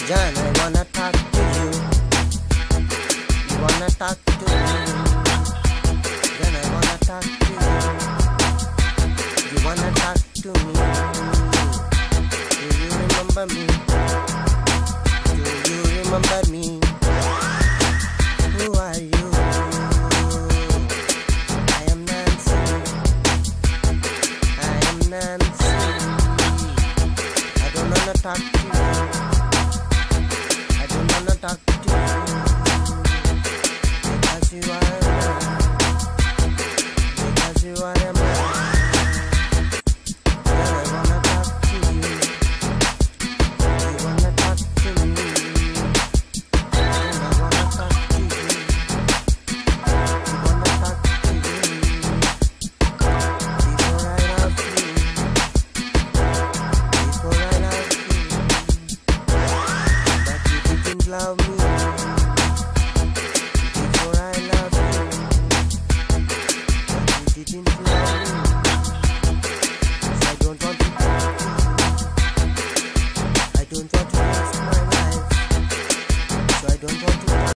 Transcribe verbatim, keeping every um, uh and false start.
John, I wanna talk to you. You wanna talk to me? John, I wanna talk to you. You wanna talk to me? Do you remember me? Do you remember me? Who are you? I am Nancy. I am Nancy. I don't wanna talk to you. I don't wanna talk to you because you are a man. Because you are a man. Then I wanna talk to you. You wanna talk to me. Then I wanna talk to you. You wanna talk to me. Before I love you. Before I love you. But you didn't love me. Before I love you. But you didn't love me.